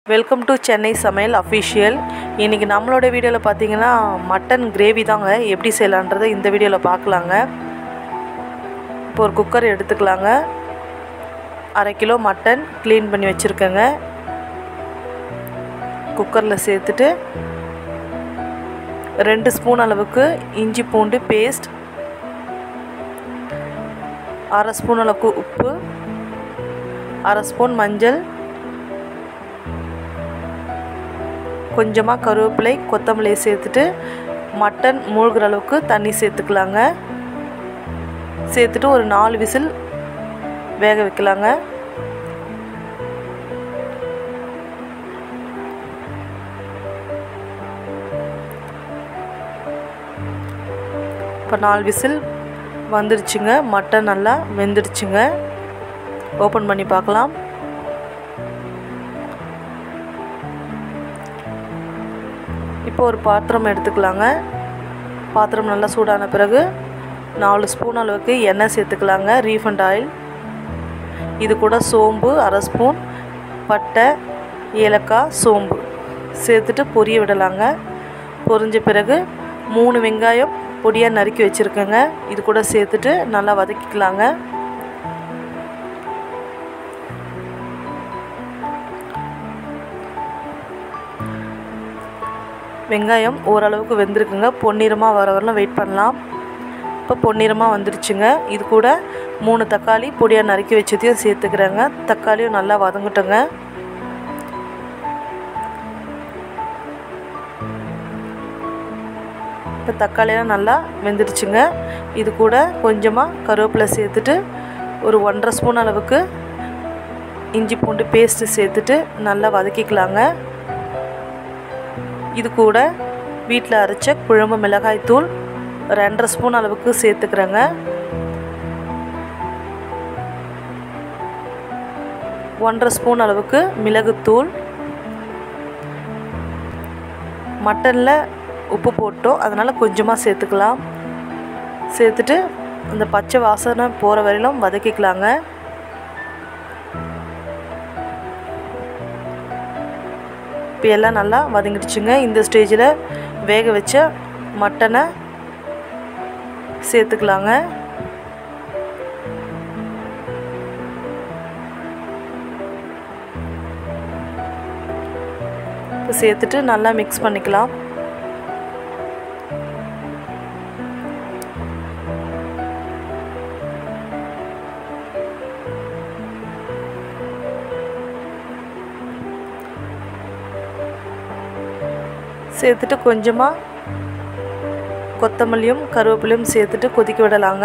Welcome to Chennai சமையல் official. இன்றைக்கி நம்மளோட வீடியோவில் பார்த்தீங்கன்னா மட்டன் கிரேவி தாங்க எப்படி செய்யலான்றதை இந்த வீடியோவில் பார்க்கலாங்க. இப்போ ஒரு குக்கர் எடுத்துக்கலாங்க. 1/2 கிலோ மட்டன் க்ளீன் பண்ணி வச்சுருக்கேங்க. குக்கரில் சேர்த்துட்டு 2 ஸ்பூன் அளவுக்கு இஞ்சி பூண்டு பேஸ்ட், 1/2 ஸ்பூன் அளவுக்கு உப்பு, 1/2 ஸ்பூன் மஞ்சள், கொஞ்சமாக கருவேப்பிலை கொத்தமல்லி சேர்த்துட்டு மட்டன் மூழ்கிற அளவுக்கு தண்ணி சேர்த்துக்கலாங்க. சேர்த்துட்டு ஒரு 4 விசில் வேக வைக்கலாங்க. இப்போ 4 விசில் வந்துடுச்சுங்க. மட்டன் நல்லா வெந்துடுச்சுங்க. ஓப்பன் பண்ணி பார்க்கலாம். இப்போ ஒரு பாத்திரம் எடுத்துக்கலாங்க. பாத்திரம் நல்லா சூடான பிறகு 4 ஸ்பூன் அளவுக்கு எண்ணெய் சேர்த்துக்கலாங்க. Refined oil. இது கூட சோம்பு 1/2 ஸ்பூன், பட்டை, ஏலக்காய், சோம்பு சேர்த்துட்டு பொரிய விடலாங்க. பொரிஞ்ச பிறகு 3 வெங்காயம் பொடியாக நறுக்கி வச்சுருக்கேங்க. இது கூட சேர்த்துட்டு நல்லா வதக்கிக்கலாங்க. வெங்காயம் ஓரளவுக்கு வெந்திருக்குங்க. பொன்னிறமாக வர வரலாம் வெயிட் பண்ணலாம். இப்போ பொன்னிறமாக வந்துடுச்சுங்க. இது கூட 3 தக்காளி பொடியாக நறுக்கி வச்சதையும் சேர்த்துக்கிறேங்க. தக்காளியும் நல்லா வதங்கட்டுங்க. இப்போ தக்காளியெல்லாம் நல்லா வெந்துடுச்சுங்க. இது கூட கொஞ்சமாக கருவேப்பிலை சேர்த்துட்டு ஒரு 1/2 ஸ்பூன் அளவுக்கு இஞ்சி பூண்டு பேஸ்ட்டு சேர்த்துட்டு நல்லா வதக்கிக்கலாங்க. இது கூட வீட்டில் அரைச்ச குழம்பு மிளகாய் தூள் 2/2 ஸ்பூன் அளவுக்கு சேர்த்துக்கிறேங்க. ஒன்றரை ஸ்பூன் அளவுக்கு மிளகுத்தூள். மட்டனில் உப்பு போட்டோம், அதனால் கொஞ்சமாக சேர்த்துக்கலாம். சேர்த்துட்டு அந்த பச்சை வாசனை போகிற வரையிலும் வதக்கிக்கலாங்க. இப்போ எல்லாம் நல்லா வதங்கிடுச்சுங்க. இந்த ஸ்டேஜில் வேக வச்ச மட்டனை சேர்த்துக்கலாங்க. இப்போ சேர்த்துட்டு நல்லா மிக்ஸ் பண்ணிக்கலாம். சேர்த்துட்டு கொஞ்சமாக கொத்தமல்லியும் கருவேப்பிலையும் சேர்த்துட்டு கொதிக்க விடலாங்க.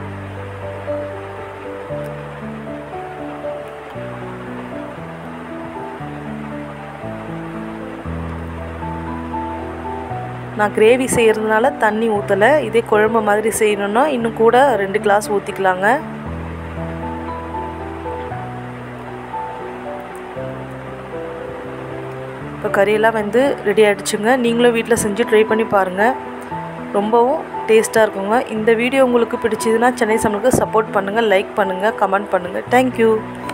நான் கிரேவி செய்கிறதுனால தண்ணி ஊற்றலை. இதே குழம்பு மாதிரி செய்யணுன்னா இன்னும் கூட 2 கிளாஸ் ஊற்றிக்கலாங்க. இப்போ கறியெல்லாம் வந்து ரெடி ஆகிடுச்சுங்க. நீங்களும் வீட்டில் செஞ்சு ட்ரை பண்ணி பாருங்கள். ரொம்பவும் டேஸ்ட்டாக இருக்குங்க. இந்த வீடியோ உங்களுக்கு பிடிச்சதுன்னா சென்னை சமையலுக்கு சப்போர்ட் பண்ணுங்கள், லைக் பண்ணுங்கள், கமெண்ட் பண்ணுங்கள். தேங்க்யூ.